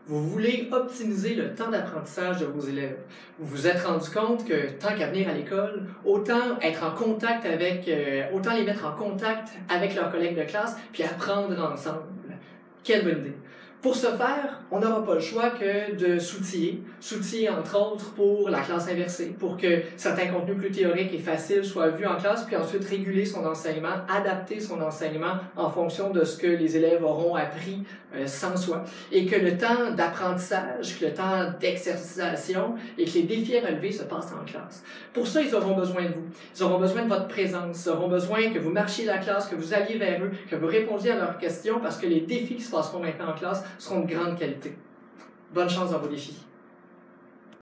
vous voulez optimiser le temps d'apprentissage de vos élèves. Vous vous êtes rendu compte que tant qu'à venir à l'école, autant être en contact avec, autant les mettre en contact avec leurs collègues de classe, puis apprendre ensemble. Quelle bonne idée! Pour ce faire, on n'aura pas le choix que de s'outiller entre autres pour la classe inversée, pour que certains contenus plus théoriques et faciles soient vus en classe, puis ensuite réguler son enseignement, adapter son enseignement en fonction de ce que les élèves auront appris sans soi, et que le temps d'apprentissage, que le temps d'exercitation et que les défis à relever se passent en classe. Pour ça, ils auront besoin de vous. Ils auront besoin de votre présence. Ils auront besoin que vous marchiez la classe, que vous alliez vers eux, que vous répondiez à leurs questions, parce que les défis qui se passeront maintenant en classe seront de grande qualité. Bonne chance dans vos défis.